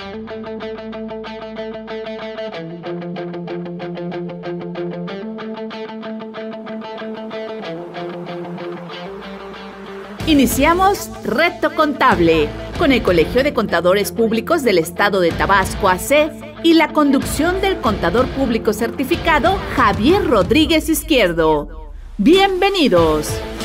Iniciamos Reto Contable con el Colegio de Contadores Públicos del Estado de Tabasco AC y la conducción del contador público certificado Javier Rodríguez Izquierdo. ¡Bienvenidos!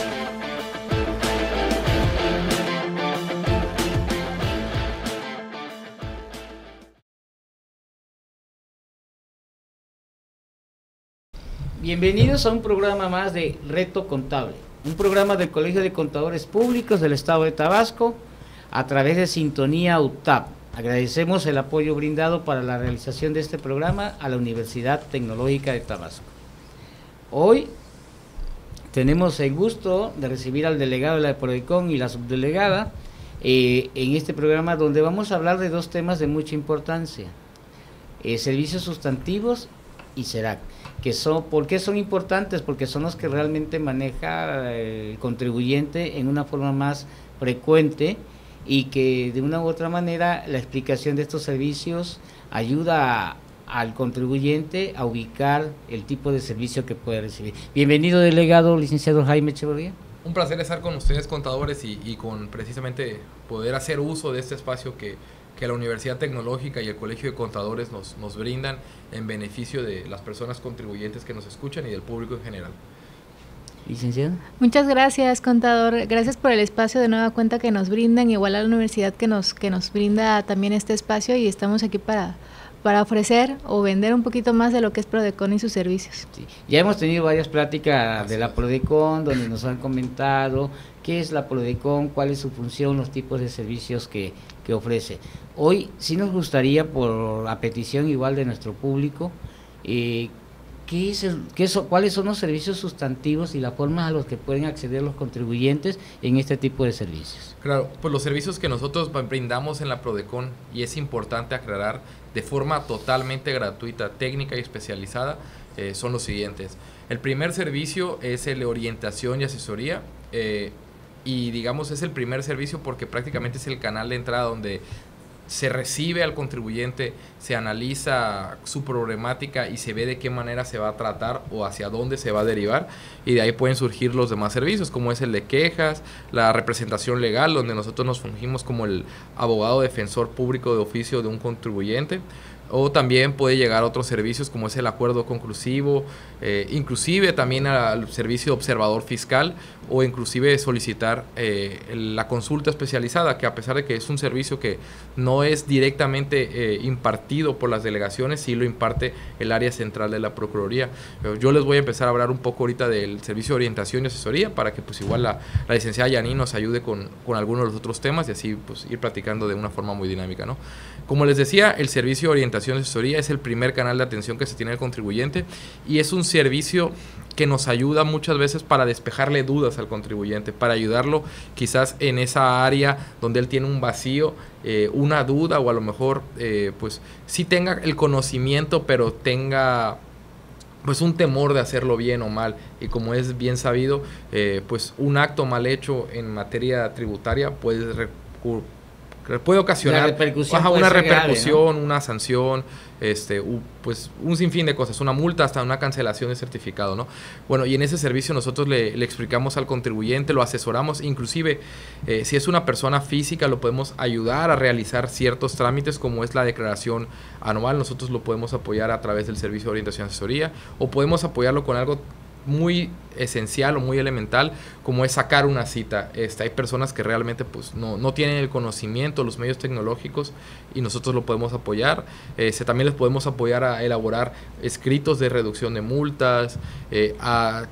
Bienvenidos a un programa más de Reto Contable, un programa del Colegio de Contadores Públicos del Estado de Tabasco a través de Sintonía UTAP. Agradecemos el apoyo brindado para la realización de este programa a la Universidad Tecnológica de Tabasco. Hoy tenemos el gusto de recibir al delegado de la Prodecon y la subdelegada en este programa, donde vamos a hablar de dos temas de mucha importancia: servicios sustantivos y SERAC. ¿Por qué son importantes? Porque son los que realmente maneja el contribuyente en una forma más frecuente, y que de una u otra manera la explicación de estos servicios ayuda al contribuyente a ubicar el tipo de servicio que puede recibir. Bienvenido, delegado licenciado Jaime Echeverría. Un placer estar con ustedes, contadores, y con precisamente poder hacer uso de este espacio que la Universidad Tecnológica y el Colegio de Contadores nos brindan en beneficio de las personas contribuyentes que nos escuchan y del público en general. Licenciado. Muchas gracias, contador. Gracias por el espacio de nueva cuenta que nos brindan, igual a la universidad que nos brinda también este espacio, y estamos aquí para ofrecer o vender un poquito más de lo que es Prodecon y sus servicios. Sí. Ya hemos tenido varias pláticas de la Prodecon, donde nos han comentado qué es la Prodecon, cuál es su función, los tipos de servicios que ofrece. Hoy sí nos gustaría, por la petición igual de nuestro público, ¿cuáles son los servicios sustantivos y la forma a los que pueden acceder los contribuyentes en este tipo de servicios? Claro, pues los servicios que nosotros brindamos en la Prodecon, y es importante aclarar, de forma totalmente gratuita, técnica y especializada, son los siguientes. El primer servicio es el de orientación y asesoría, y digamos es el primer servicio porque prácticamente es el canal de entrada donde se recibe al contribuyente, se analiza su problemática y se ve de qué manera se va a tratar o hacia dónde se va a derivar, y de ahí pueden surgir los demás servicios, como es el de quejas, la representación legal, donde nosotros nos fungimos como el abogado defensor público de oficio de un contribuyente, o también puede llegar a otros servicios como es el acuerdo conclusivo, inclusive también al servicio de observador fiscal, o inclusive solicitar la consulta especializada, que a pesar de que es un servicio que no es directamente impartido por las delegaciones, sí lo imparte el área central de la Procuraduría. Yo les voy a empezar a hablar un poco ahorita del servicio de orientación y asesoría, para que pues igual la licenciada Yani nos ayude con algunos de los otros temas, y así pues ir platicando de una forma muy dinámica, ¿no? Como les decía, el servicio de orientación y asesoría es el primer canal de atención que se tiene al contribuyente, y es un servicio que nos ayuda muchas veces para despejarle dudas al contribuyente, para ayudarlo quizás en esa área donde él tiene un vacío, una duda, o a lo mejor pues sí tenga el conocimiento, pero tenga pues un temor de hacerlo bien o mal, y como es bien sabido, pues un acto mal hecho en materia tributaria puede ocasionar una repercusión, grave, ¿no? Una sanción, pues un sinfín de cosas, una multa, hasta una cancelación de certificado, ¿no? Bueno, y en ese servicio nosotros le explicamos al contribuyente, lo asesoramos, inclusive si es una persona física lo podemos ayudar a realizar ciertos trámites, como es la declaración anual. Nosotros lo podemos apoyar a través del servicio de orientación y asesoría, o podemos apoyarlo con algo muy esencial o muy elemental, como es sacar una cita. Hay personas que realmente pues no tienen el conocimiento, los medios tecnológicos, y nosotros lo podemos apoyar. También les podemos apoyar a elaborar escritos de reducción de multas, a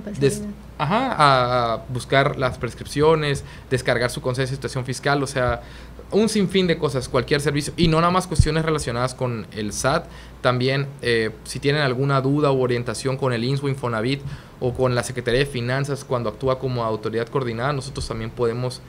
buscar las prescripciones, descargar su concesionario de situación fiscal, o sea, un sinfín de cosas, cualquier servicio, y no nada más cuestiones relacionadas con el SAT. También si tienen alguna duda u orientación con el INSS o Infonavit, o con la Secretaría de Finanzas cuando actúa como autoridad coordinada, nosotros también podemos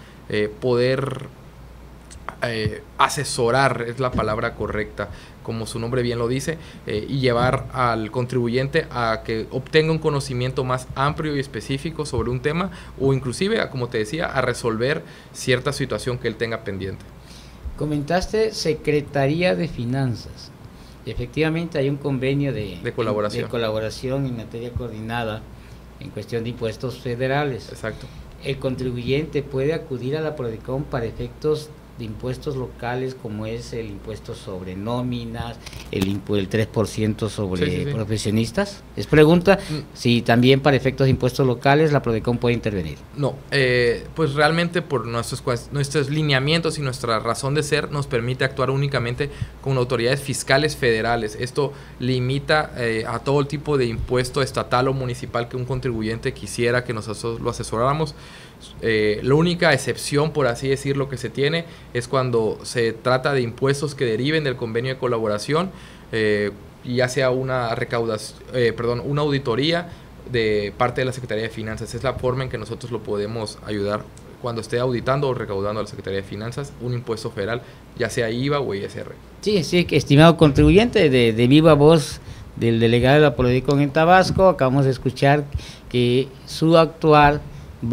asesorar, es la palabra correcta, como su nombre bien lo dice, y llevar al contribuyente a que obtenga un conocimiento más amplio y específico sobre un tema, o inclusive, como te decía, a resolver cierta situación que él tenga pendiente. Comentaste Secretaría de Finanzas. Efectivamente hay un convenio de colaboración en materia coordinada en cuestión de impuestos federales. Exacto. El contribuyente puede acudir a la Prodecon para efectos de impuestos locales, como es el impuesto sobre nóminas, el 3% sobre profesionistas. Es pregunta si también para efectos de impuestos locales la Prodecon puede intervenir. No, pues realmente por nuestros lineamientos y nuestra razón de ser nos permite actuar únicamente con autoridades fiscales federales. Esto limita a todo el tipo de impuesto estatal o municipal que un contribuyente quisiera que nosotros lo asesoráramos. La única excepción, por así decirlo, que se tiene es cuando se trata de impuestos que deriven del convenio de colaboración, ya sea una una auditoría de parte de la Secretaría de Finanzas. Es la forma en que nosotros lo podemos ayudar cuando esté auditando o recaudando a la Secretaría de Finanzas un impuesto federal, ya sea IVA o ISR. Sí, estimado contribuyente, de viva voz del delegado de la Prodecon en Tabasco, acabamos de escuchar que su actuar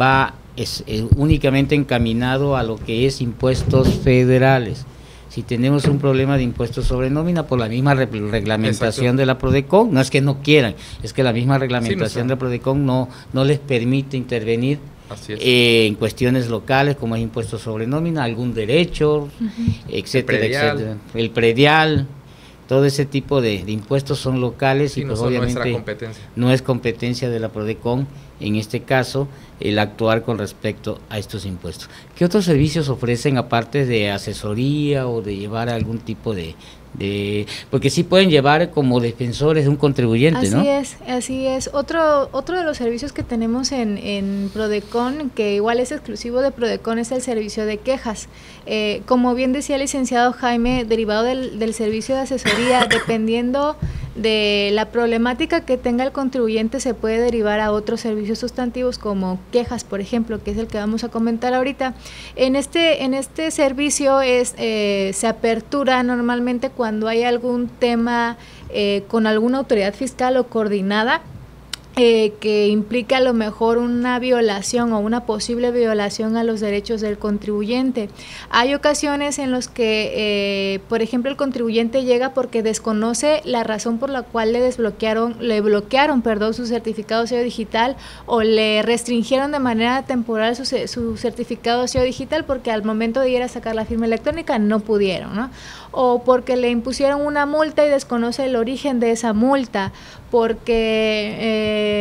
es únicamente encaminado a lo que es impuestos federales. Si tenemos un problema de impuestos sobre nómina, por la misma reglamentación de la Prodecon, no es que no quieran, es que la misma reglamentación de la Prodecon no les permite intervenir en cuestiones locales, como es impuestos sobre nómina, algún derecho, etcétera, etcétera. El predial, todo ese tipo de impuestos son locales y pues obviamente no es competencia de la Prodecon, en este caso, el actuar con respecto a estos impuestos. ¿Qué otros servicios ofrecen aparte de asesoría o de llevar algún tipo de porque sí pueden llevar como defensores de un contribuyente, ¿no? Así es. Otro de los servicios que tenemos en Prodecon, que igual es exclusivo de Prodecon, es el servicio de quejas. Como bien decía el licenciado Jaime, derivado del servicio de asesoría, dependiendo de la problemática que tenga el contribuyente, se puede derivar a otros servicios sustantivos como quejas, por ejemplo, que es el que vamos a comentar ahorita. En este servicio se apertura normalmente cuando hay algún tema con alguna autoridad fiscal o coordinada que implica a lo mejor una violación o una posible violación a los derechos del contribuyente. Hay ocasiones en los que, por ejemplo, el contribuyente llega porque desconoce la razón por la cual le bloquearon su certificado de sello digital, o le restringieron de manera temporal su certificado de sello digital porque al momento de ir a sacar la firma electrónica no pudieron, ¿no? O porque le impusieron una multa y desconoce el origen de esa multa, porque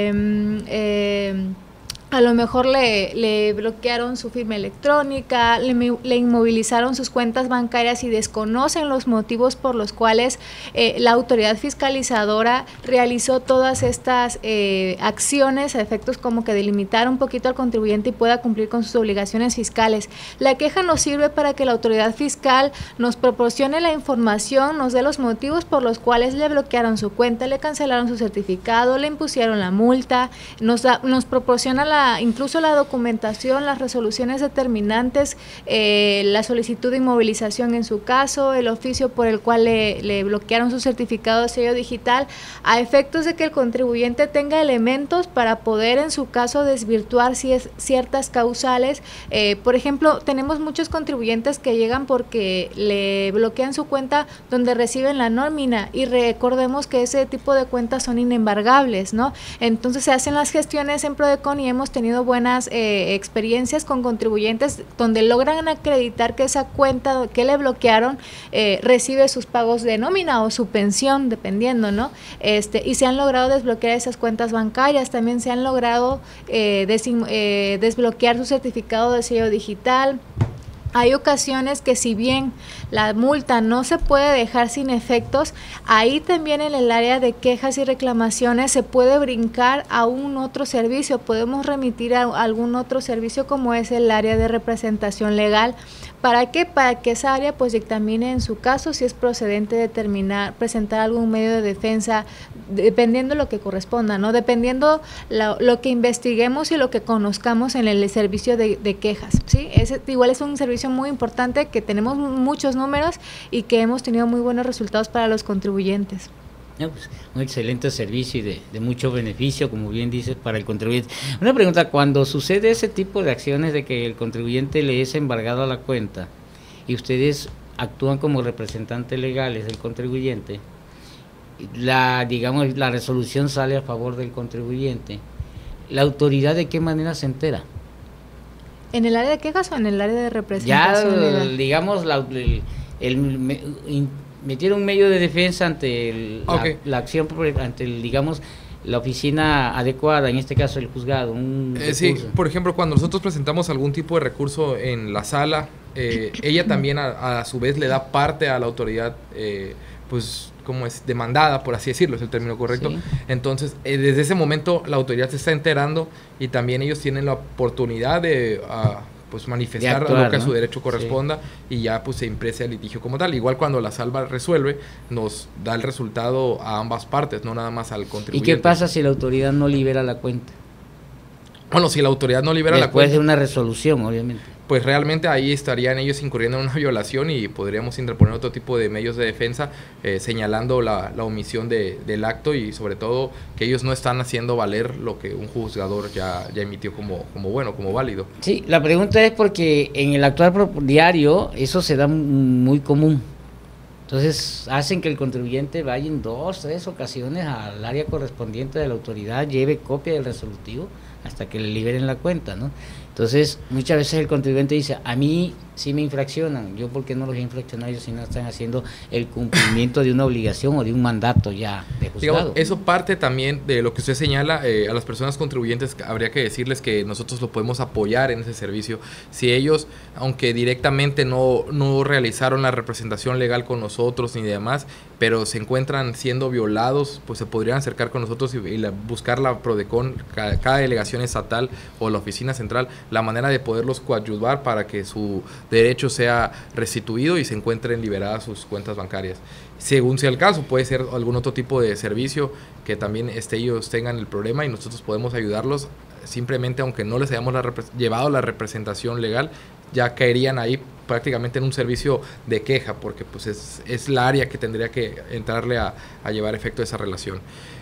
a lo mejor le bloquearon su firma electrónica, le inmovilizaron sus cuentas bancarias y desconocen los motivos por los cuales la autoridad fiscalizadora realizó todas estas acciones a efectos como que delimitar un poquito al contribuyente y pueda cumplir con sus obligaciones fiscales. La queja nos sirve para que la autoridad fiscal nos proporcione la información, nos dé los motivos por los cuales le bloquearon su cuenta, le cancelaron su certificado, le impusieron la multa, nos proporciona incluso la documentación, las resoluciones determinantes, la solicitud de inmovilización en su caso, el oficio por el cual le bloquearon su certificado de sello digital, a efectos de que el contribuyente tenga elementos para poder en su caso desvirtuar ciertas causales. Por ejemplo, tenemos muchos contribuyentes que llegan porque le bloquean su cuenta donde reciben la nómina, y recordemos que ese tipo de cuentas son inembargables, ¿no? Entonces se hacen las gestiones en Prodecon y hemos tenido buenas experiencias con contribuyentes donde logran acreditar que esa cuenta que le bloquearon recibe sus pagos de nómina o su pensión, dependiendo, ¿no? Y se han logrado desbloquear esas cuentas bancarias. También se han logrado desbloquear su certificado de sello digital. Hay ocasiones que, si bien la multa no se puede dejar sin efectos, ahí también en el área de quejas y reclamaciones se puede brincar a un otro servicio, podemos remitir a algún otro servicio como es el área de representación legal. ¿Para qué? Para que esa área pues dictamine en su caso si es procedente presentar algún medio de defensa, dependiendo lo que corresponda, ¿no? Dependiendo lo que investiguemos y lo que conozcamos en el servicio de quejas, ¿sí? Igual es un servicio muy importante, que tenemos muchos números y que hemos tenido muy buenos resultados para los contribuyentes. Pues, un excelente servicio y de mucho beneficio, como bien dices, para el contribuyente. Una pregunta: cuando sucede ese tipo de acciones de que el contribuyente le es embargado a la cuenta y ustedes actúan como representantes legales del contribuyente, la resolución sale a favor del contribuyente, ¿la autoridad de qué manera se entera? ¿En el área de quejas o en el área de representación Ya, legal? digamos, metieron un medio de defensa ante la acción, ante la oficina adecuada, en este caso el juzgado. Sí, por ejemplo, cuando nosotros presentamos algún tipo de recurso en la sala, ella también a su vez le da parte a la autoridad, pues como es demandada, por así decirlo, es el término correcto. Sí. Entonces, desde ese momento la autoridad se está enterando y también ellos tienen la oportunidad de pues manifestar actuar, lo que a su derecho corresponda, sí. Y ya pues se impresa el litigio como tal. Igual cuando la sala resuelve, nos da el resultado a ambas partes, no nada más al contribuyente. ¿Y qué pasa si la autoridad no libera la cuenta? Bueno, si la autoridad no libera la cuenta... Después de una resolución, obviamente. Pues realmente ahí estarían ellos incurriendo en una violación y podríamos interponer otro tipo de medios de defensa señalando la omisión del acto y sobre todo que ellos no están haciendo valer lo que un juzgador ya emitió como bueno, como válido. Sí, la pregunta es porque en el actuar diario eso se da muy común. Entonces hacen que el contribuyente vaya en 2, 3 ocasiones al área correspondiente de la autoridad, lleve copia del resolutivo hasta que le liberen la cuenta, ¿no? Entonces, muchas veces el contribuyente dice, a mí sí me infraccionan, yo por qué no los he infraccionado ellos si no están haciendo el cumplimiento de una obligación o de un mandato ya de juzgado. Digamos, eso parte también de lo que usted señala, a las personas contribuyentes habría que decirles que nosotros lo podemos apoyar en ese servicio. Si ellos, aunque directamente no realizaron la representación legal con nosotros ni demás, pero se encuentran siendo violados, pues se podrían acercar con nosotros y buscar la PRODECON, cada delegación estatal o la oficina central, la manera de poderlos coadyuvar para que su derecho sea restituido y se encuentren liberadas sus cuentas bancarias. Según sea el caso, puede ser algún otro tipo de servicio que también ellos tengan el problema y nosotros podemos ayudarlos. Simplemente, aunque no les hayamos llevado la representación legal, ya caerían ahí prácticamente en un servicio de queja, porque pues es la área que tendría que entrarle a llevar efecto de esa relación.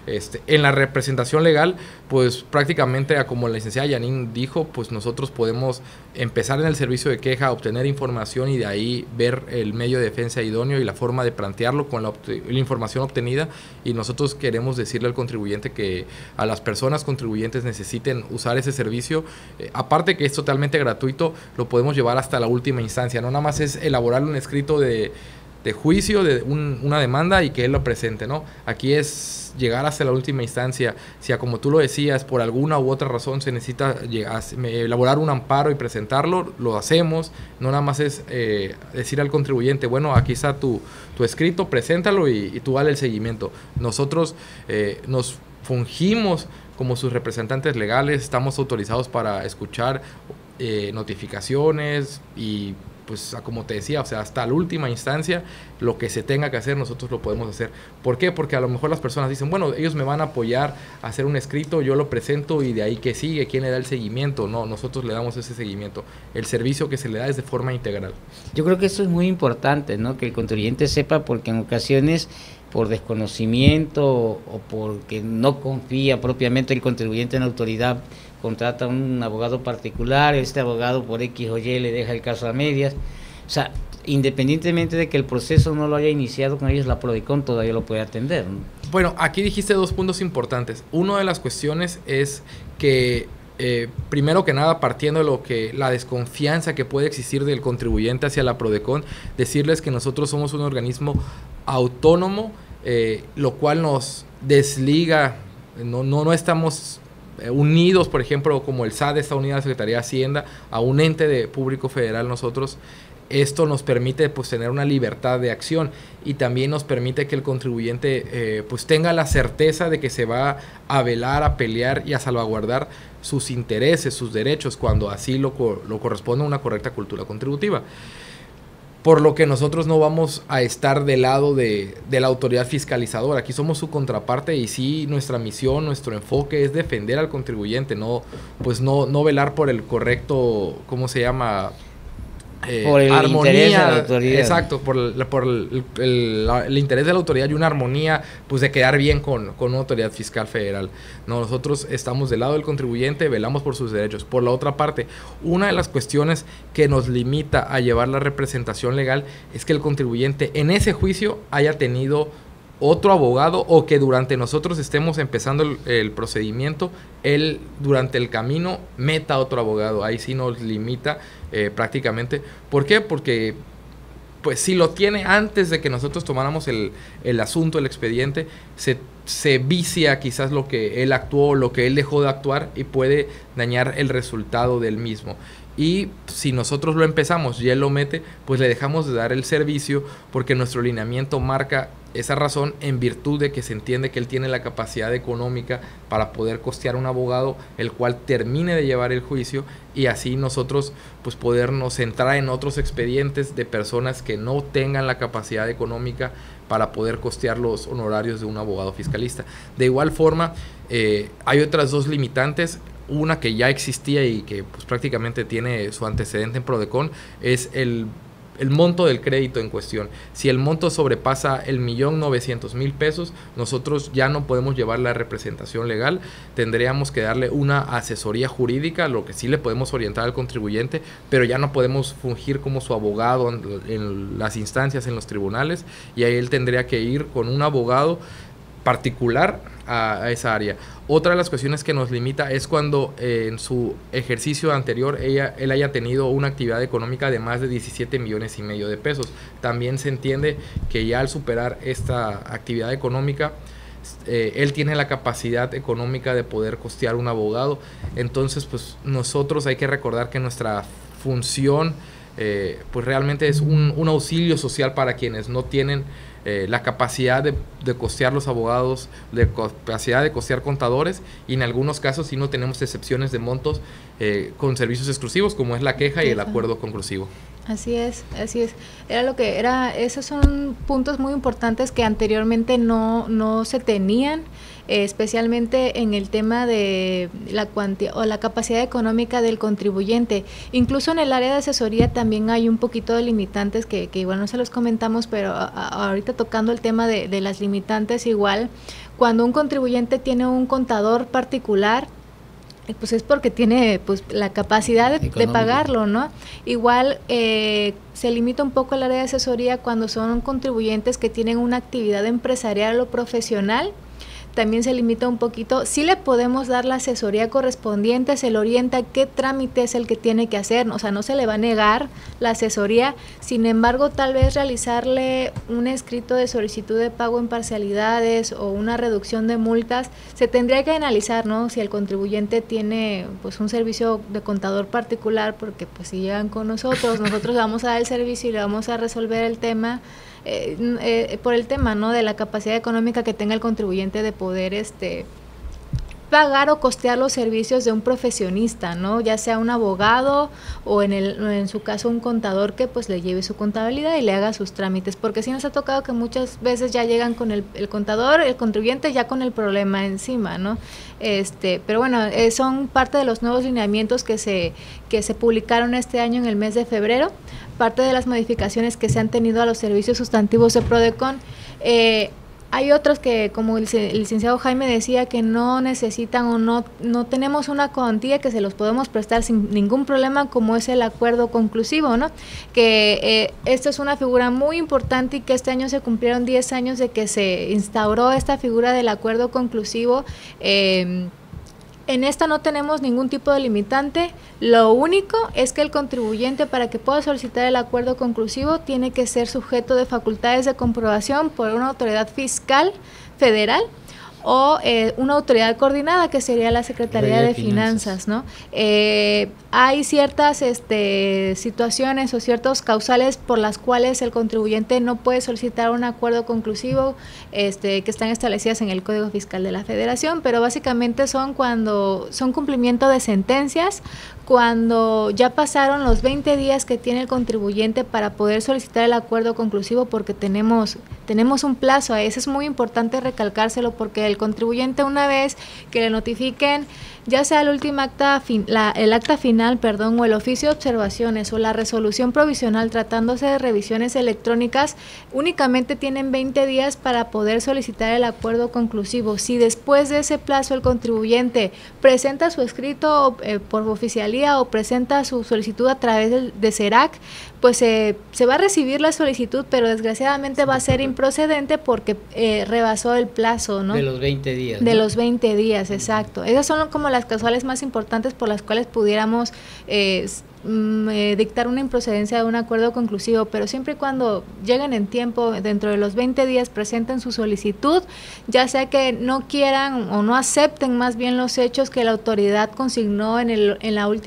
En la representación legal, pues prácticamente, como la licenciada Yanin dijo, pues nosotros podemos empezar en el servicio de queja, obtener información y de ahí ver el medio de defensa idóneo y la forma de plantearlo con la información obtenida, y nosotros queremos decirle al contribuyente que a las personas contribuyentes necesiten usar ese servicio, aparte que es totalmente gratuito, lo podemos llevar hasta la última instancia, no nada más es elaborar un escrito de juicio, de una demanda y que él lo presente, ¿no? Aquí es llegar hasta la última instancia. Si, como tú lo decías, por alguna u otra razón se necesita elaborar un amparo y presentarlo, lo hacemos. No nada más es decir al contribuyente, bueno, aquí está tu escrito, preséntalo y tú dale el seguimiento. Nosotros nos fungimos como sus representantes legales, estamos autorizados para escuchar notificaciones y pues como te decía, o sea, hasta la última instancia, lo que se tenga que hacer, nosotros lo podemos hacer. ¿Por qué? Porque a lo mejor las personas dicen, bueno, ellos me van a apoyar a hacer un escrito, yo lo presento y de ahí que sigue, ¿quién le da el seguimiento? No, nosotros le damos ese seguimiento. El servicio que se le da es de forma integral. Yo creo que eso es muy importante, ¿no? Que el contribuyente sepa, porque en ocasiones, por desconocimiento o porque no confía propiamente el contribuyente en la autoridad, contrata a un abogado particular, este abogado por X o Y le deja el caso a medias. O sea, independientemente de que el proceso no lo haya iniciado con ellos, la PRODECON todavía lo puede atender, ¿no? Bueno, aquí dijiste 2 puntos importantes. Una de las cuestiones es que primero que nada, partiendo de la desconfianza que puede existir del contribuyente hacia la PRODECON, decirles que nosotros somos un organismo autónomo, lo cual nos desliga, no estamos unidos, por ejemplo, como el SAT está unido a la Secretaría de Hacienda, a un ente de público federal. Nosotros, esto nos permite pues tener una libertad de acción y también nos permite que el contribuyente pues tenga la certeza de que se va a velar, a pelear y a salvaguardar sus intereses, sus derechos, cuando así lo corresponde a una correcta cultura contributiva. Por lo que nosotros no vamos a estar del lado de la autoridad fiscalizadora. Aquí somos su contraparte y sí, nuestra misión, nuestro enfoque es defender al contribuyente, no velar por el correcto, ¿cómo se llama? por el armonía, interés de la autoridad. Exacto, por el interés de la autoridad y una armonía, pues, de quedar bien con una autoridad fiscal federal. No, nosotros estamos del lado del contribuyente, velamos por sus derechos. Por la otra parte, una de las cuestiones que nos limita a llevar la representación legal es que el contribuyente en ese juicio haya tenido otro abogado, o que durante nosotros estemos empezando el procedimiento, él durante el camino meta otro abogado. Ahí sí nos limita prácticamente. ¿Por qué? Porque pues si lo tiene antes de que nosotros tomáramos el asunto, el expediente, se vicia quizás lo que él actuó, lo que él dejó de actuar, y puede dañar el resultado del mismo. Y si nosotros lo empezamos y él lo mete, pues le dejamos de dar el servicio, porque nuestro lineamiento marca esa razón en virtud de que se entiende que él tiene la capacidad económica para poder costear un abogado el cual termine de llevar el juicio, y así nosotros pues podernos centrar en otros expedientes de personas que no tengan la capacidad económica para poder costear los honorarios de un abogado fiscalista. De igual forma, hay otras dos limitantes. Una que ya existía y que pues prácticamente tiene su antecedente en PRODECON es el monto del crédito en cuestión. Si el monto sobrepasa el 1.900.000 pesos, nosotros ya no podemos llevar la representación legal, tendríamos que darle una asesoría jurídica, lo que sí le podemos orientar al contribuyente, pero ya no podemos fungir como su abogado en las instancias, en los tribunales, y ahí él tendría que ir con un abogado particular a esa área. Otra de las cuestiones que nos limita es cuando en su ejercicio anterior él haya tenido una actividad económica de más de 17 millones y medio de pesos. También se entiende que ya al superar esta actividad económica, él tiene la capacidad económica de poder costear un abogado. Entonces, pues nosotros hay que recordar que nuestra función pues realmente es un auxilio social para quienes no tienen la capacidad de costear los abogados, de capacidad de costear contadores, y en algunos casos sí no tenemos excepciones de montos con servicios exclusivos, como es la queja y el acuerdo conclusivo. Así es, así es. Esos son puntos muy importantes que anteriormente no se tenían, especialmente en el tema de la cuantía o la capacidad económica del contribuyente. Incluso en el área de asesoría también hay un poquito de limitantes que igual no se los comentamos, pero ahorita tocando el tema de las limitantes, igual cuando un contribuyente tiene un contador particular, pues es porque tiene pues la capacidad de pagarlo, ¿no? Igual se limita un poco el área de asesoría cuando son contribuyentes que tienen una actividad empresarial o profesional. También se limita un poquito. Sí le podemos dar la asesoría correspondiente, se le orienta qué trámite es el que tiene que hacer, o sea, no se le va a negar la asesoría. Sin embargo, tal vez realizarle un escrito de solicitud de pago en parcialidades o una reducción de multas, se tendría que analizar, ¿no? Si el contribuyente tiene pues un servicio de contador particular, porque pues si llegan con nosotros le vamos a dar el servicio y le vamos a resolver el tema. Por el tema, ¿no?, de la capacidad económica que tenga el contribuyente de poder pagar o costear los servicios de un profesionista, ¿no?, ya sea un abogado o en su caso un contador que pues le lleve su contabilidad y le haga sus trámites, porque sí nos ha tocado que muchas veces ya llegan con el contador, el contribuyente ya con el problema encima, ¿no? Pero bueno, son parte de los nuevos lineamientos que se publicaron este año en el mes de febrero, parte de las modificaciones que se han tenido a los servicios sustantivos de PRODECON. Hay otros que, como el licenciado Jaime decía, que no necesitan o no tenemos una cuantía que se los podemos prestar sin ningún problema, como es el acuerdo conclusivo, ¿no? Que esto es una figura muy importante y que este año se cumplieron 10 años de que se instauró esta figura del acuerdo conclusivo. En esta no tenemos ningún tipo de limitante, lo único es que el contribuyente, para que pueda solicitar el acuerdo conclusivo, tiene que ser sujeto de facultades de comprobación por una autoridad fiscal federal o una autoridad coordinada, que sería la Secretaría de Finanzas, ¿no? Hay ciertas situaciones o ciertos causales por las cuales el contribuyente no puede solicitar un acuerdo conclusivo, que están establecidas en el Código Fiscal de la Federación, pero básicamente son cuando son cumplimiento de sentencias, cuando ya pasaron los 20 días que tiene el contribuyente para poder solicitar el acuerdo conclusivo, porque tenemos un plazo. Eso es muy importante recalcárselo, porque el contribuyente, una vez que le notifiquen ya sea el último acta, el acta final, o el oficio de observaciones o la resolución provisional tratándose de revisiones electrónicas, únicamente tienen 20 días para poder solicitar el acuerdo conclusivo. Si después de ese plazo el contribuyente presenta su escrito por oficialía o presenta su solicitud a través de SERAC, pues se va a recibir la solicitud, pero desgraciadamente va a ser improcedente porque rebasó el plazo, ¿no? De los 20 días. De ¿no? los 20 días, exacto. Esas son como las causales más importantes por las cuales pudiéramos dictar una improcedencia de un acuerdo conclusivo, pero siempre y cuando lleguen en tiempo, dentro de los 20 días, presenten su solicitud, ya sea que no quieran o no acepten más bien los hechos que la autoridad consignó en el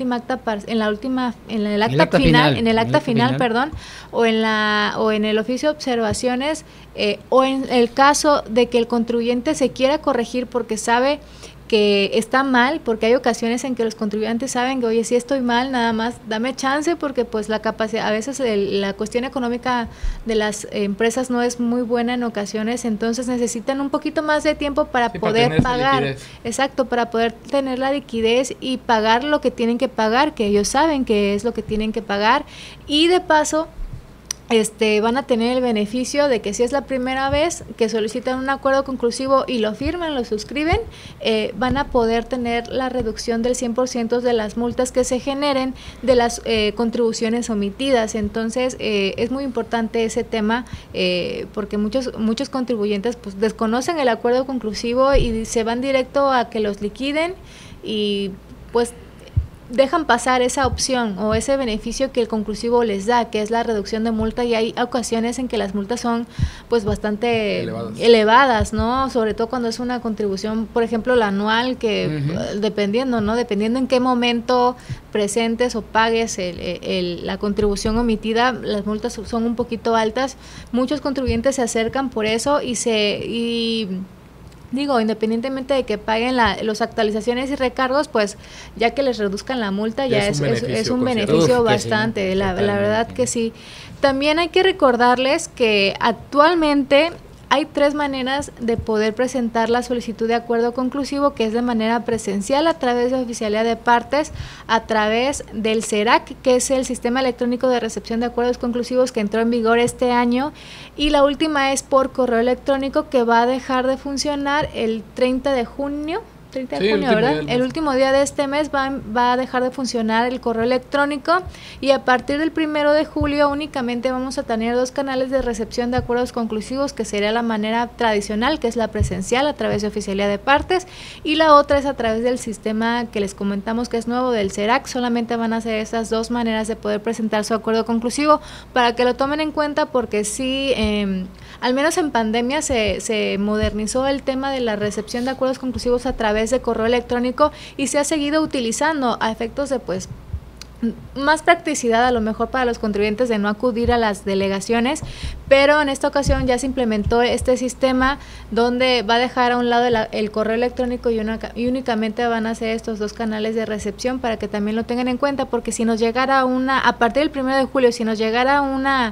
acta final, o en el oficio de observaciones, o en el caso de que el contribuyente se quiera corregir porque sabe que está mal, porque hay ocasiones en que los contribuyentes saben que, oye, si estoy mal, nada más dame chance, porque pues la capacidad, a veces la cuestión económica de las empresas no es muy buena en ocasiones, entonces necesitan un poquito más de tiempo para poder pagar, exacto, para poder tener la liquidez y pagar lo que tienen que pagar, que ellos saben que es lo que tienen que pagar, y de paso van a tener el beneficio de que si es la primera vez que solicitan un acuerdo conclusivo y lo firman, lo suscriben, van a poder tener la reducción del 100% de las multas que se generen de las contribuciones omitidas. Entonces, es muy importante ese tema porque muchos contribuyentes pues desconocen el acuerdo conclusivo y se van directo a que los liquiden y pues dejan pasar esa opción o ese beneficio que el conclusivo les da, que es la reducción de multa, y hay ocasiones en que las multas son pues bastante elevadas, ¿no? Sobre todo cuando es una contribución, por ejemplo, la anual, que dependiendo en qué momento presentes o pagues la contribución omitida, las multas son un poquito altas. Muchos contribuyentes se acercan por eso digo, independientemente de que paguen las actualizaciones y recargos, pues ya que les reduzcan la multa, ya es un beneficio bastante, la verdad que sí. También hay que recordarles que actualmente hay 3 maneras de poder presentar la solicitud de acuerdo conclusivo, que es de manera presencial a través de oficialía de partes, a través del SERAC, que es el Sistema Electrónico de Recepción de Acuerdos Conclusivos que entró en vigor este año, y la última es por correo electrónico, que va a dejar de funcionar el 30 de junio, ¿verdad? El último día de este mes va a dejar de funcionar el correo electrónico, y a partir del 1 de julio únicamente vamos a tener 2 canales de recepción de acuerdos conclusivos, que sería la manera tradicional, que es la presencial a través de oficialía de partes, y la otra es a través del sistema que les comentamos que es nuevo del SERAC. Solamente van a ser esas 2 maneras de poder presentar su acuerdo conclusivo, para que lo tomen en cuenta, porque sí, al menos en pandemia se modernizó el tema de la recepción de acuerdos conclusivos a través de correo electrónico, y se ha seguido utilizando a efectos de pues más practicidad a lo mejor para los contribuyentes de no acudir a las delegaciones, pero en esta ocasión ya se implementó este sistema donde va a dejar a un lado el correo electrónico y únicamente van a ser estos 2 canales de recepción, para que también lo tengan en cuenta, porque si nos llegara a partir del 1 de julio, si nos llegara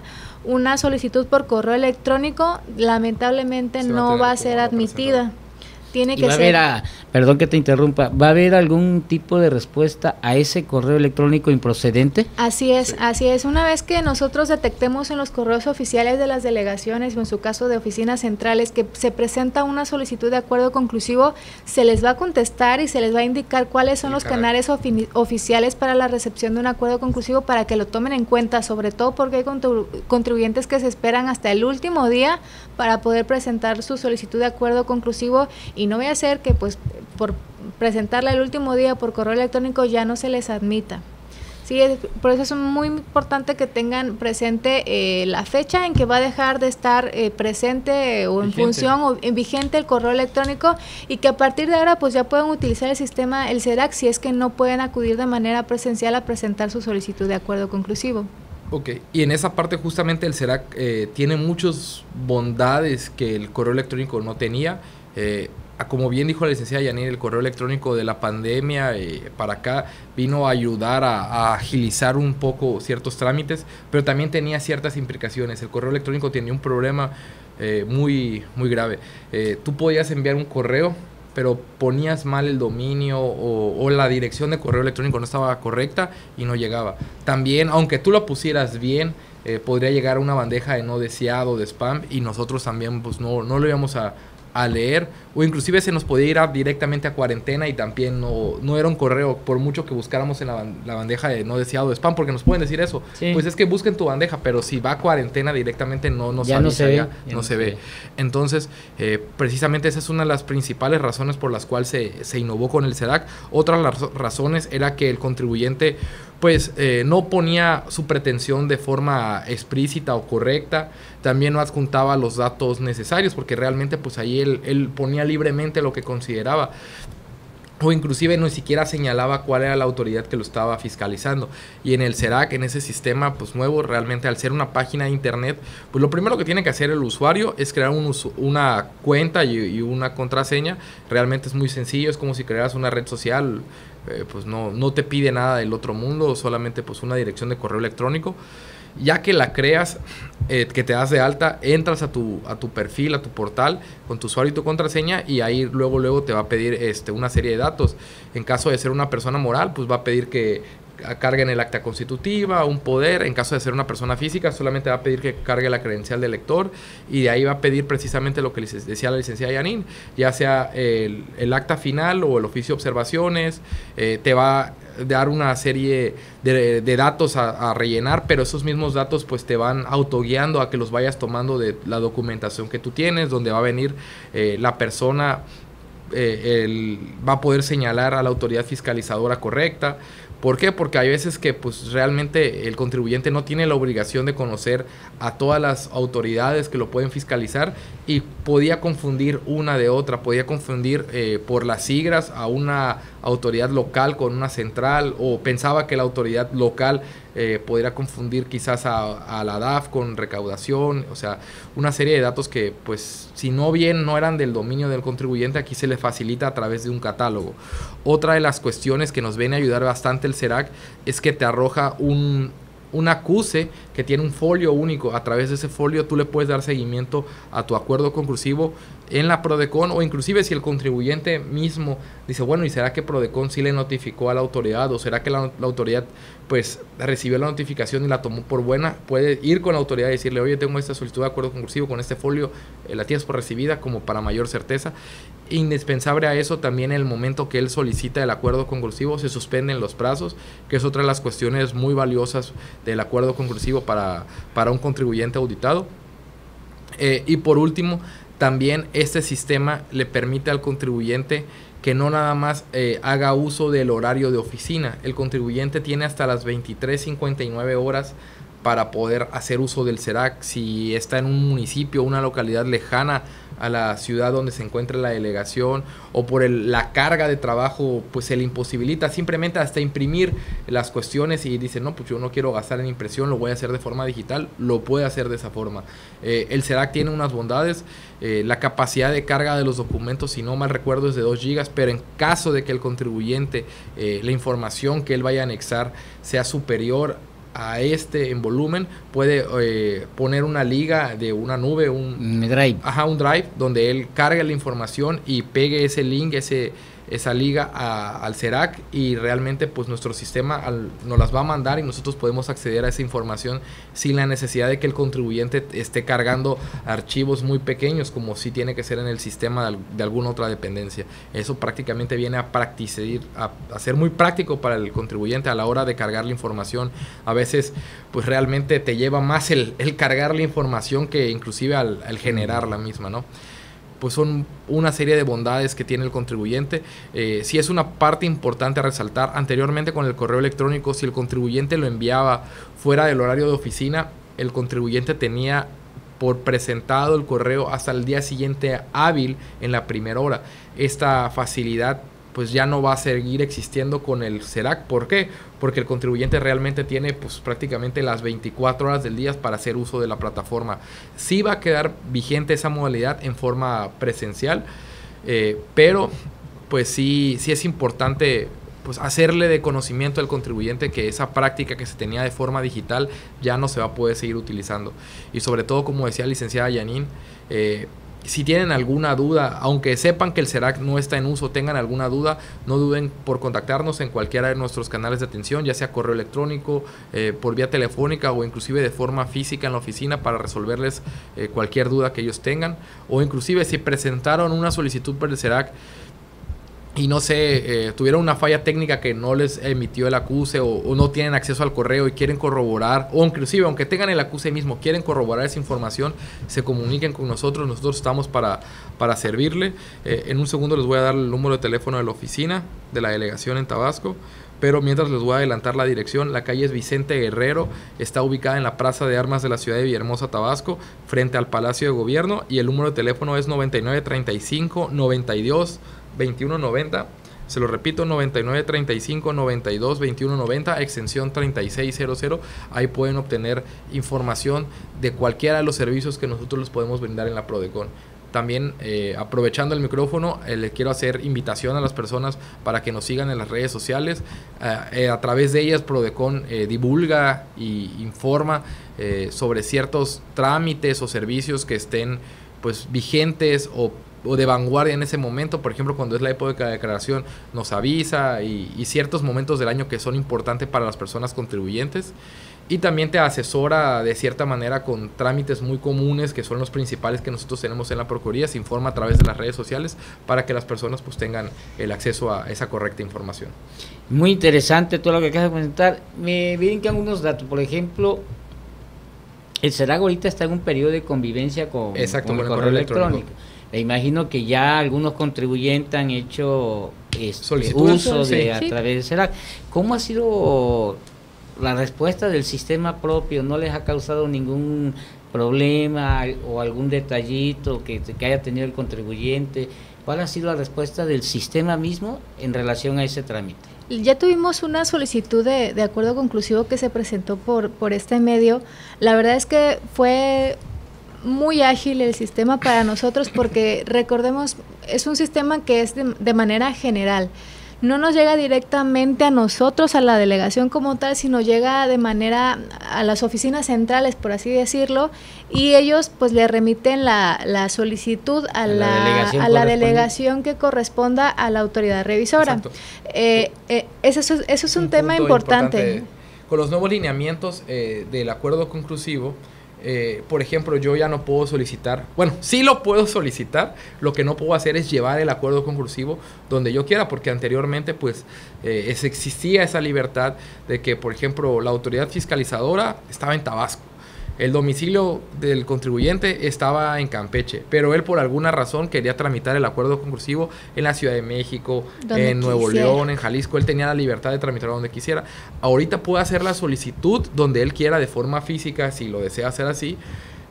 una solicitud por correo electrónico, lamentablemente no va a ser admitida. Tiene que ser. Perdón que te interrumpa, ¿va a haber algún tipo de respuesta a ese correo electrónico improcedente? Así es, así es. Una vez que nosotros detectemos en los correos oficiales de las delegaciones, o en su caso de oficinas centrales, que se presenta una solicitud de acuerdo conclusivo, se les va a contestar y se les va a indicar cuáles son los canales oficiales para la recepción de un acuerdo conclusivo, para que lo tomen en cuenta, sobre todo porque hay contribuyentes que se esperan hasta el último día para poder presentar su solicitud de acuerdo conclusivo, y no vaya a ser que pues por presentarla el último día por correo electrónico ya no se les admita. Sí, por eso es muy importante que tengan presente la fecha en que va a dejar de estar presente o en función o en vigente el correo electrónico, y que a partir de ahora pues ya pueden utilizar el sistema, el SERAC, si es que no pueden acudir de manera presencial a presentar su solicitud de acuerdo conclusivo. Ok, y en esa parte justamente el SERAC tiene muchas bondades que el correo electrónico no tenía. Como bien dijo la licenciada Yanir, el correo electrónico de la pandemia para acá vino a ayudar a agilizar un poco ciertos trámites, pero también tenía ciertas implicaciones. El correo electrónico tenía un problema muy grave. Tú podías enviar un correo, pero ponías mal el dominio o la dirección de correo electrónico no estaba correcta y no llegaba. También, aunque tú lo pusieras bien, podría llegar a una bandeja de no deseado, de spam, y nosotros también pues no lo íbamos a leer, o inclusive se nos podía ir directamente a cuarentena y también no era un correo, por mucho que buscáramos en la bandeja de no deseado de spam, porque nos pueden decir eso, sí. Pues es que busquen tu bandeja, pero si va a cuarentena directamente no se ve. Entonces, precisamente esa es una de las principales razones por las cuales se innovó con el SEDAC. Otras razones era que el contribuyente pues no ponía su pretensión de forma explícita o correcta, también no adjuntaba los datos necesarios, porque realmente pues ahí él ponía libremente lo que consideraba, o inclusive ni siquiera señalaba cuál era la autoridad que lo estaba fiscalizando. Y en el SEDAC, en ese sistema pues nuevo, realmente al ser una página de internet, pues lo primero que tiene que hacer el usuario es crear una cuenta y una contraseña. Realmente es muy sencillo, es como si crearas una red social. Pues no te pide nada del otro mundo, solamente pues una dirección de correo electrónico. Ya que la creas, que te das de alta, entras a tu perfil, a tu portal con tu usuario y tu contraseña, y ahí luego te va a pedir una serie de datos. En caso de ser una persona moral, pues va a pedir que carguen el acta constitutiva, un poder. En caso de ser una persona física, solamente va a pedir que cargue la credencial del lector, y de ahí va a pedir precisamente lo que les decía la licenciada Yanin, ya sea el acta final o el oficio de observaciones. Te va a dar una serie de datos a rellenar, pero esos mismos datos pues te van autoguiando a que los vayas tomando de la documentación que tú tienes, donde va a venir la persona, va a poder señalar a la autoridad fiscalizadora correcta. ¿Por qué? Porque hay veces que pues realmente el contribuyente no tiene la obligación de conocer a todas las autoridades que lo pueden fiscalizar, y podía confundir una de otra, podía confundir por las siglas a una autoridad local con una central, o pensaba que la autoridad local podría confundir quizás a la DAF con recaudación. O sea, una serie de datos que pues si no eran del dominio del contribuyente, aquí se le facilita a través de un catálogo. Otra de las cuestiones que nos viene a ayudar bastante el SEDAC es que te arroja un acuse que tiene un folio único. A través de ese folio tú le puedes dar seguimiento a tu acuerdo conclusivo en la Prodecon, o inclusive si el contribuyente mismo dice, bueno, ¿y será que Prodecon sí le notificó a la autoridad, o será que la autoridad pues recibió la notificación y la tomó por buena? Puede ir con la autoridad y decirle, oye, tengo esta solicitud de acuerdo conclusivo con este folio, la tienes por recibida, como para mayor certeza. Indispensable a eso también, en el momento que él solicita el acuerdo conclusivo, se suspenden los plazos, que es otra de las cuestiones muy valiosas del acuerdo conclusivo para un contribuyente auditado. Y por último, también este sistema le permite al contribuyente que no nada más haga uso del horario de oficina. El contribuyente tiene hasta las 23:59 horas para poder hacer uso del SEDAC. Si está en un municipio, una localidad lejana a la ciudad donde se encuentra la delegación, o por la carga de trabajo, pues se le imposibilita simplemente hasta imprimir las cuestiones, y dice, no, pues yo no quiero gastar en impresión, lo voy a hacer de forma digital, lo puede hacer de esa forma. El SEDAC tiene unas bondades. La capacidad de carga de los documentos, si no mal recuerdo, es de 2 gigas, pero en caso de que el contribuyente, la información que él vaya a anexar sea superior a en volumen, puede poner una liga de una nube, un drive, donde él cargue la información y pegue ese link, esa liga al SEDAC, y realmente pues nuestro sistema nos las va a mandar, y nosotros podemos acceder a esa información sin la necesidad de que el contribuyente esté cargando archivos muy pequeños, como si tiene que ser en el sistema de alguna otra dependencia. Eso prácticamente viene a ser muy práctico para el contribuyente a la hora de cargar la información. A veces pues realmente te lleva más el cargar la información que inclusive al generar la misma, ¿no? Pues son una serie de bondades que tiene el contribuyente. Sí es una parte importante a resaltar. Anteriormente, con el correo electrónico, si el contribuyente lo enviaba fuera del horario de oficina, el contribuyente tenía por presentado el correo hasta el día siguiente hábil en la primera hora. Esta facilidad pues ya no va a seguir existiendo con el SEDAC. ¿Por qué? Porque el contribuyente realmente tiene pues prácticamente las 24 horas del día para hacer uso de la plataforma. Sí va a quedar vigente esa modalidad en forma presencial, pero pues sí es importante pues hacerle de conocimiento al contribuyente que esa práctica que se tenía de forma digital ya no se va a poder seguir utilizando. Y sobre todo, como decía la licenciada Yanin, si tienen alguna duda, aunque sepan que el CERAC no está en uso, tengan alguna duda, no duden por contactarnos en cualquiera de nuestros canales de atención, ya sea correo electrónico, por vía telefónica o inclusive de forma física en la oficina para resolverles cualquier duda que ellos tengan, o inclusive si presentaron una solicitud por el CERAC y no sé, tuvieron una falla técnica que no les emitió el acuse o no tienen acceso al correo y quieren corroborar, o inclusive aunque tengan el acuse mismo, quieren corroborar esa información, se comuniquen con nosotros estamos para servirle. En un segundo les voy a dar el número de teléfono de la oficina de la delegación en Tabasco, pero mientras les voy a adelantar la dirección. La calle es Vicente Guerrero, está ubicada en la Plaza de Armas de la ciudad de Villahermosa, Tabasco, frente al Palacio de Gobierno, y el número de teléfono es 9935-92-2190. Se lo repito, 9935-92-2190, extensión 3600. Ahí pueden obtener información de cualquiera de los servicios que nosotros les podemos brindar en la Prodecon. También, aprovechando el micrófono, le quiero hacer invitación a las personas para que nos sigan en las redes sociales. A través de ellas, Prodecon divulga y informa sobre ciertos trámites o servicios que estén pues vigentes o de vanguardia en ese momento. Por ejemplo, cuando es la época de declaración, nos avisa, y ciertos momentos del año que son importantes para las personas contribuyentes. Y también te asesora de cierta manera con trámites muy comunes, que son los principales que nosotros tenemos en la Procuraduría. Se informa a través de las redes sociales para que las personas pues tengan el acceso a esa correcta información. Muy interesante todo lo que acabas de comentar. Me brincan unos datos. Por ejemplo, el CERAC ahorita está en un periodo de convivencia con el correo electrónico. Me imagino que ya algunos contribuyentes han hecho uso de a través del CERAC. ¿Cómo ha sido la respuesta del sistema propio? ¿No les ha causado ningún problema o algún detallito que haya tenido el contribuyente? ¿Cuál ha sido la respuesta del sistema mismo en relación a ese trámite? Ya tuvimos una solicitud de acuerdo conclusivo que se presentó por este medio. La verdad es que fue muy ágil el sistema para nosotros, porque recordemos, es un sistema que es de manera general. No nos llega directamente a nosotros, a la delegación como tal, sino llega de manera a las oficinas centrales, por así decirlo, y ellos pues le remiten la solicitud a la delegación que corresponda a la autoridad revisora. Eso es un tema importante. Con los nuevos lineamientos del acuerdo conclusivo, por ejemplo, yo ya no puedo solicitar, bueno, sí lo puedo solicitar, lo que no puedo hacer es llevar el acuerdo conclusivo donde yo quiera, porque anteriormente pues existía esa libertad de que, por ejemplo, la autoridad fiscalizadora estaba en Tabasco, el domicilio del contribuyente estaba en Campeche, pero él por alguna razón quería tramitar el acuerdo conclusivo en la Ciudad de México, en Nuevo León, en Jalisco. Él tenía la libertad de tramitarlo donde quisiera. Ahorita puede hacer la solicitud donde él quiera de forma física, si lo desea hacer así,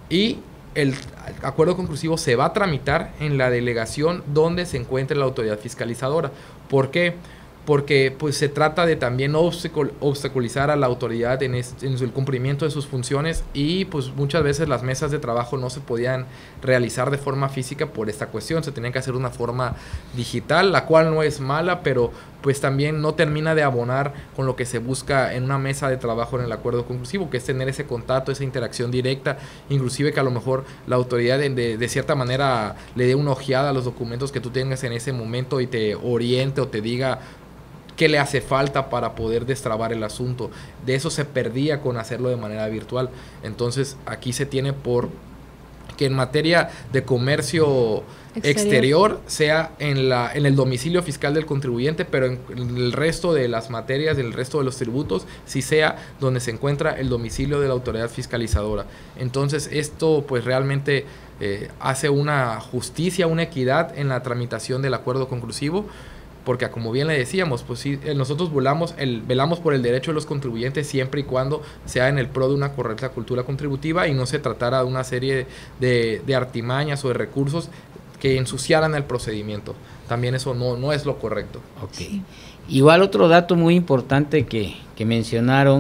y el acuerdo conclusivo se va a tramitar en la delegación donde se encuentre la autoridad fiscalizadora. ¿Por qué? Porque pues se trata de también obstaculizar a la autoridad en el cumplimiento de sus funciones, y pues muchas veces las mesas de trabajo no se podían realizar de forma física por esta cuestión, se tenían que hacer de una forma digital, la cual no es mala, pero pues también no termina de abonar con lo que se busca en una mesa de trabajo en el acuerdo conclusivo, que es tener ese contacto, esa interacción directa, inclusive que a lo mejor la autoridad de cierta manera le dé una ojeada a los documentos que tú tengas en ese momento y te oriente o te diga qué le hace falta para poder destrabar el asunto. De eso se perdía con hacerlo de manera virtual. Entonces aquí se tiene por que en materia de comercio exterior sea en el domicilio fiscal del contribuyente, pero en el resto de las materias, del resto de los tributos, sí sea donde se encuentra el domicilio de la autoridad fiscalizadora. Entonces esto pues realmente hace una justicia, una equidad en la tramitación del acuerdo conclusivo, porque como bien le decíamos, pues sí, nosotros velamos por el derecho de los contribuyentes siempre y cuando sea en el pro de una correcta cultura contributiva y no se tratara de una serie de artimañas o de recursos que ensuciaran el procedimiento. También eso no es lo correcto. Okay. Igual otro dato muy importante que mencionaron,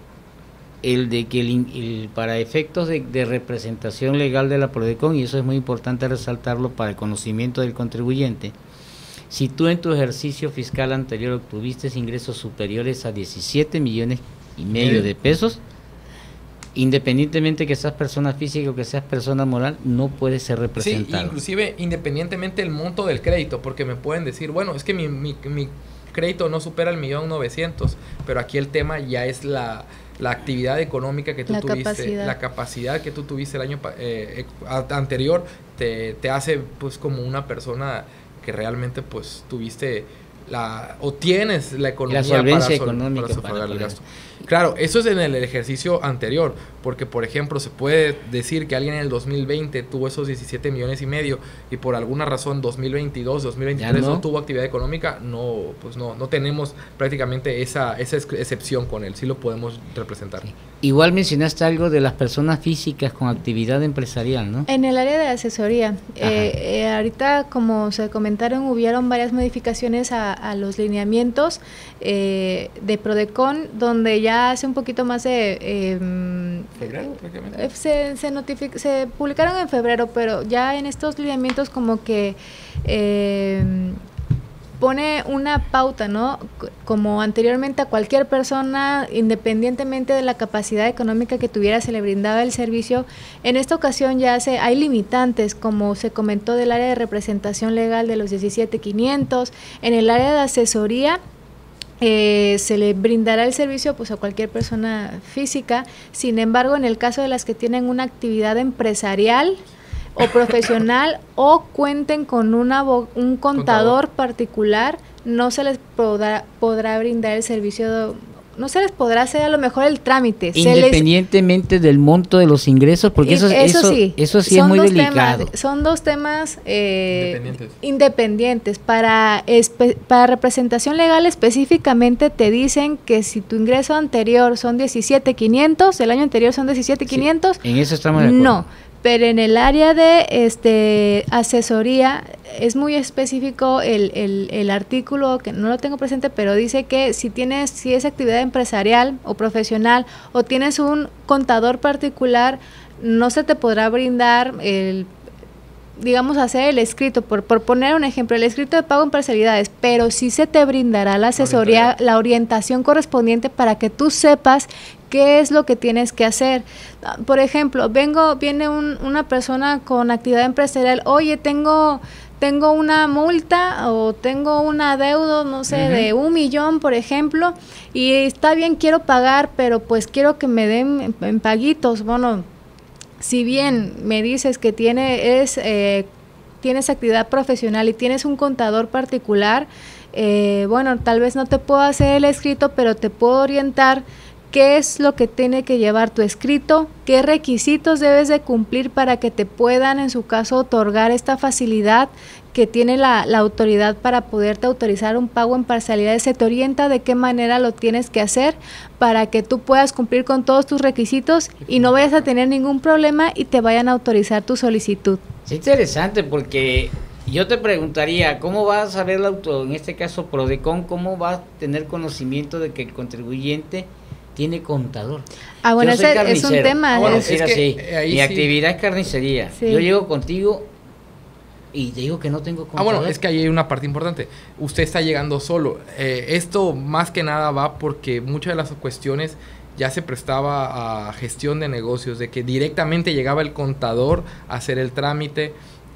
el de que para efectos de representación legal de la Prodecon, y eso es muy importante resaltarlo para el conocimiento del contribuyente, Si tú en tu ejercicio fiscal anterior obtuviste ingresos superiores a 17 millones y medio de pesos, independientemente que seas persona física o que seas persona moral, no puedes ser representado. Sí, inclusive independientemente del monto del crédito, porque me pueden decir, bueno, es que mi crédito no supera el 1.900.000, pero aquí el tema ya es la actividad económica que tú tuviste, la capacidad que tú tuviste el año anterior, te hace pues como una persona que realmente pues tuviste o tienes la economía, la solvencia económica para sufragar el gasto. Claro, eso es en el ejercicio anterior, porque por ejemplo se puede decir que alguien en el 2020 tuvo esos 17 millones y medio y por alguna razón 2022, 2023 no tuvo actividad económica, no tenemos prácticamente esa excepción con él, sí lo podemos representar. Sí. Igual mencionaste algo de las personas físicas con actividad empresarial, ¿no? En el área de asesoría, ahorita como se comentaron, hubieron varias modificaciones a los lineamientos de Prodecon, donde ya hace un poquito más de febrero prácticamente. Se publicaron en febrero, pero ya en estos lineamientos como que pone una pauta, ¿no? Como anteriormente a cualquier persona, independientemente de la capacidad económica que tuviera, se le brindaba el servicio. En esta ocasión ya hay limitantes, como se comentó, del área de representación legal de los 17,500, en el área de asesoría. Se le brindará el servicio pues a cualquier persona física. Sin embargo, en el caso de las que tienen una actividad empresarial o profesional o cuenten con un contador particular, no se les podrá brindar el servicio, no se les podrá hacer a lo mejor el trámite. Independientemente del monto de los ingresos, porque eso sí es muy delicado. Son dos temas independientes. Para representación legal específicamente te dicen que si tu ingreso anterior son 17,500, el año anterior son 17,500. Sí, en eso estamos de acuerdo. No. Pero en el área de asesoría es muy específico el artículo, que no lo tengo presente, pero dice que si es actividad empresarial o profesional o tienes un contador particular, no se te podrá brindar hacer el escrito, por poner un ejemplo, el escrito de pago en parcialidades, pero sí se te brindará la asesoría, la orientación correspondiente para que tú sepas qué es lo que tienes que hacer. Por ejemplo, viene una persona con actividad empresarial, oye, tengo una multa o tengo un adeudo, no sé, de 1 millón, por ejemplo, y está bien, quiero pagar, pero pues quiero que me den en paguitos. Bueno, si bien me dices que tienes actividad profesional y tienes un contador particular, tal vez no te puedo hacer el escrito, pero te puedo orientar qué es lo que tiene que llevar tu escrito, qué requisitos debes de cumplir para que te puedan, en su caso, otorgar esta facilidad que tiene la autoridad para poderte autorizar un pago en parcialidades. Se te orienta de qué manera lo tienes que hacer para que tú puedas cumplir con todos tus requisitos y no vayas a tener ningún problema y te vayan a autorizar tu solicitud. Es interesante porque yo te preguntaría, ¿cómo vas a saber en este caso Prodecon, cómo va a tener conocimiento de que el contribuyente tiene contador? Bueno, ese es un tema. Mi actividad es carnicería. Sí. Yo llego contigo y te digo que no tengo contador. Es que ahí hay una parte importante. Usted está llegando solo. Esto más que nada va porque muchas de las cuestiones ya se prestaba a gestión de negocios, de que directamente llegaba el contador a hacer el trámite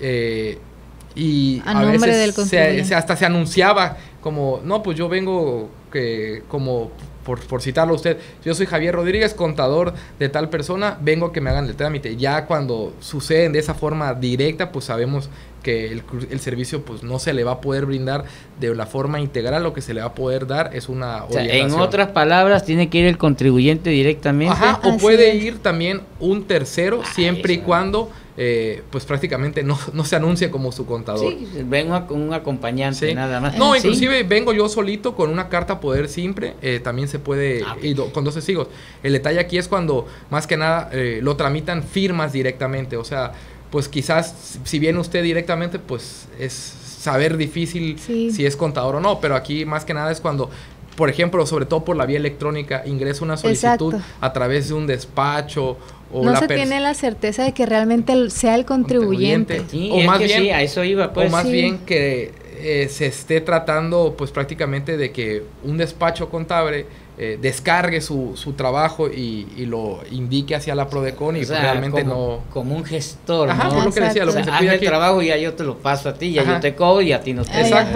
y a veces hasta se anunciaba como, no, pues yo vengo como... Por citarlo a usted, yo soy Javier Rodríguez, contador de tal persona, vengo a que me hagan el trámite. Ya cuando suceden de esa forma directa, pues sabemos que el servicio pues no se le va a poder brindar de la forma integral. Lo que se le va a poder dar es una orientación. En otras palabras, tiene que ir el contribuyente directamente. O puede ir también un tercero, siempre y cuando pues prácticamente no se anuncia como su contador. Sí, vengo con un acompañante, nada más. No, inclusive vengo yo solito con una carta poder simple, también se puede ir con 2 testigos. El detalle aquí es cuando más que nada lo tramitan firmas directamente, o sea, pues quizás si viene usted directamente, pues es saber difícil si es contador o no, pero aquí más que nada es cuando, por ejemplo, sobre todo por la vía electrónica, ingresa una solicitud a través de un despacho. No se tiene la certeza de que realmente sea el contribuyente. Sí, o más bien, a eso iba, pues. O más bien que se esté tratando pues prácticamente de que un despacho contable descargue su trabajo y lo indique hacia la Prodecon y pues realmente como un gestor, ajá, ¿no? por lo que decía, lo que se pide el trabajo y ya yo te lo paso a ti, ya yo te cobro y a ti no te... Exacto.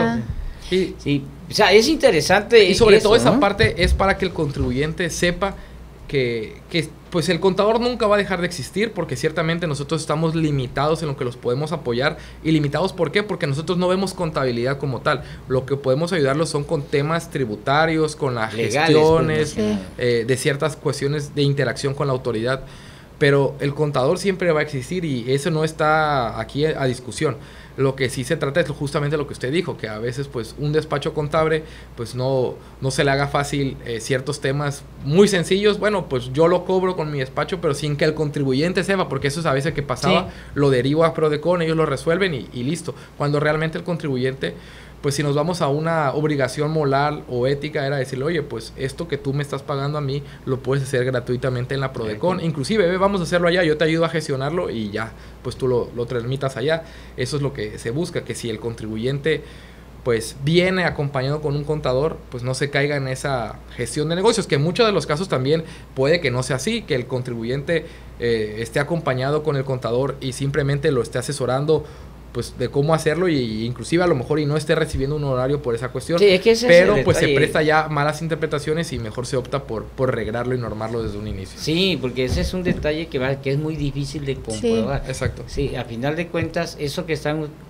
Sí, o sea, es interesante. Y sobre eso, todo esa ¿no? parte es para que el contribuyente sepa que pues el contador nunca va a dejar de existir, porque ciertamente nosotros estamos limitados en lo que los podemos apoyar. Y limitados, ¿por qué? Porque nosotros no vemos contabilidad como tal. Lo que podemos ayudarlos son con temas tributarios, con las legales, gestiones, pues, de ciertas cuestiones de interacción con la autoridad. Pero el contador siempre va a existir y eso no está aquí a discusión. Lo que sí se trata es justamente lo que usted dijo, que a veces pues un despacho contable pues no se le haga fácil ciertos temas muy sencillos. Bueno, pues yo lo cobro con mi despacho, pero sin que el contribuyente sepa, porque eso es a veces que pasaba, lo derivo a Prodecon, ellos lo resuelven y listo. Cuando realmente el contribuyente, pues si nos vamos a una obligación moral o ética, era decirle, oye, pues esto que tú me estás pagando a mí, lo puedes hacer gratuitamente en la Prodecon. Inclusive, vamos a hacerlo allá, yo te ayudo a gestionarlo y ya, pues tú lo transmitas allá. Eso es lo que se busca, que si el contribuyente pues viene acompañado con un contador, pues no se caiga en esa gestión de negocios, que en muchos de los casos también puede que no sea así, que el contribuyente esté acompañado con el contador y simplemente lo esté asesorando pues de cómo hacerlo y inclusive a lo mejor y no esté recibiendo un honorario por esa cuestión, sí, es que pero pues se presta ya malas interpretaciones y mejor se opta por regrarlo y normarlo desde un inicio. Sí, porque ese es un detalle que es muy difícil de comprobar. Sí. Exacto. Sí, a final de cuentas, eso que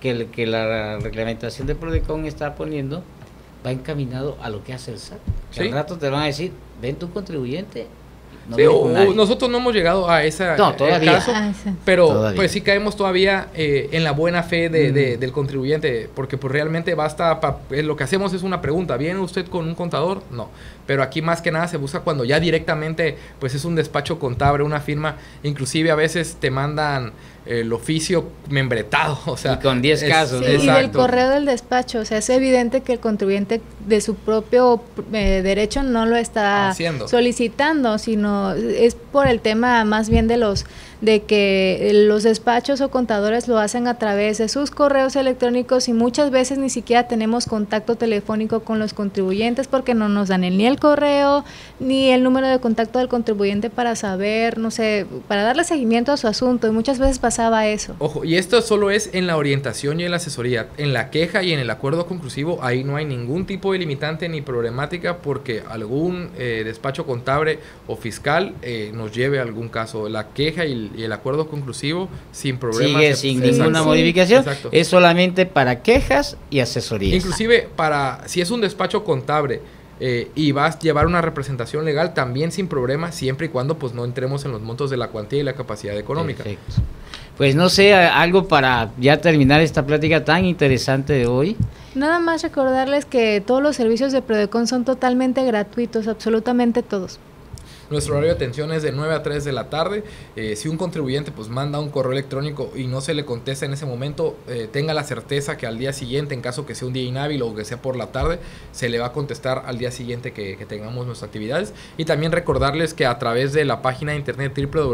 la reglamentación de Prodecon está poniendo va encaminado a lo que hace el SAT. Sí. Al rato te van a decir, ven tu contribuyente. No, nosotros no hemos llegado a ese caso, pero pues sí caemos todavía en la buena fe del contribuyente, porque pues realmente basta, lo que hacemos es una pregunta, ¿viene usted con un contador? No, pero aquí más que nada se busca cuando ya directamente pues es un despacho contable, una firma, inclusive a veces te mandan el oficio membretado, o sea, y con 10 casos. Sí, y del correo del despacho, o sea, es evidente que el contribuyente de su propio derecho no lo está solicitando, sino es por el tema más bien de que los despachos o contadores lo hacen a través de sus correos electrónicos y muchas veces ni siquiera tenemos contacto telefónico con los contribuyentes porque no nos dan ni el correo ni el número de contacto del contribuyente para saber, no sé, para darle seguimiento a su asunto, y muchas veces pasaba eso. Ojo, y esto solo es en la orientación y en la asesoría. En la queja y en el acuerdo conclusivo ahí no hay ningún tipo de limitante ni problemática porque algún despacho contable o fiscal nos lleve a algún caso. La queja y el acuerdo conclusivo sin problema. Sigue sin ninguna modificación. Exacto. Es solamente para quejas y asesorías. Inclusive si es un despacho contable y vas a llevar una representación legal también sin problema, siempre y cuando pues no entremos en los montos de la cuantía y la capacidad económica. Perfecto. Pues no sé, algo para ya terminar esta plática tan interesante de hoy. Nada más recordarles que todos los servicios de Prodecon son totalmente gratuitos, absolutamente todos. Nuestro horario de atención es de 9 a 3 de la tarde. Si un contribuyente pues manda un correo electrónico y no se le contesta en ese momento, tenga la certeza que al día siguiente, en caso que sea un día inhábil o que sea por la tarde, se le va a contestar al día siguiente que tengamos nuestras actividades. Y también recordarles que a través de la página de internet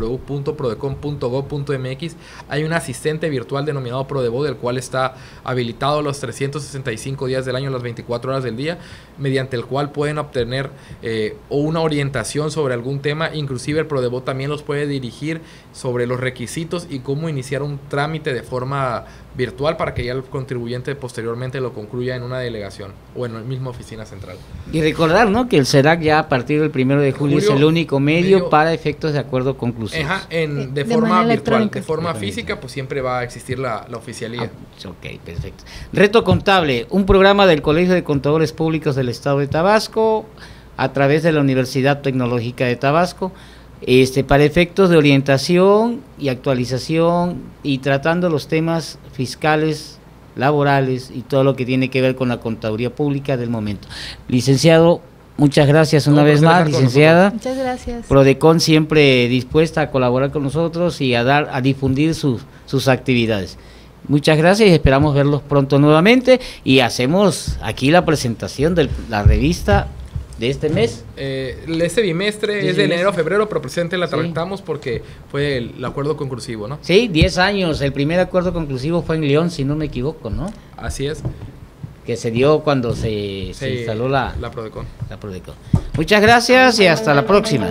www.prodecon.gov.mx hay un asistente virtual denominado Prodebo, del cual está habilitado los 365 días del año, las 24 horas del día, mediante el cual pueden obtener o una orientación sobre algún tema. Inclusive el Prodebo también los puede dirigir sobre los requisitos y cómo iniciar un trámite de forma virtual para que ya el contribuyente posteriormente lo concluya en una delegación o en la misma oficina central. Y recordar, ¿no?, que el SEDAC ya a partir del 1 de julio es el único medio para efectos de acuerdo conclusivo. De forma virtual, de forma física pues siempre va a existir la oficialía. Ok, perfecto. Reto Contable, un programa del Colegio de Contadores Públicos del Estado de Tabasco a través de la Universidad Tecnológica de Tabasco, para efectos de orientación y actualización y tratando los temas fiscales, laborales y todo lo que tiene que ver con la contaduría pública del momento. Licenciado, muchas gracias una vez más, licenciada. Muchas gracias. Prodecon siempre dispuesta a colaborar con nosotros y a difundir sus actividades. Muchas gracias y esperamos verlos pronto nuevamente y hacemos aquí la presentación de la revista de este mes. Este bimestre es de enero a febrero, pero presente la tratamos porque fue el acuerdo conclusivo, ¿no? Sí, 10 años. El primer acuerdo conclusivo fue en León, si no me equivoco, ¿no? Así es. que se dio cuando se instaló la Prodecon. La Prodecon. Muchas gracias y hasta la próxima.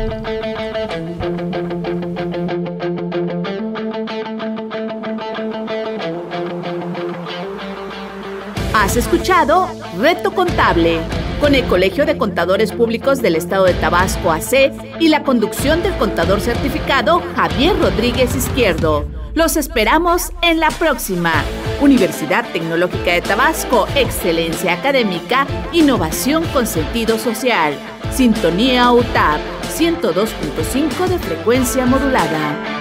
Has escuchado Reto Contable, con el Colegio de Contadores Públicos del Estado de Tabasco AC y la conducción del contador certificado Javier Rodríguez Izquierdo. Los esperamos en la próxima. Universidad Tecnológica de Tabasco, excelencia académica, innovación con sentido social. Sintonía UTAP, 102.5 de frecuencia modulada.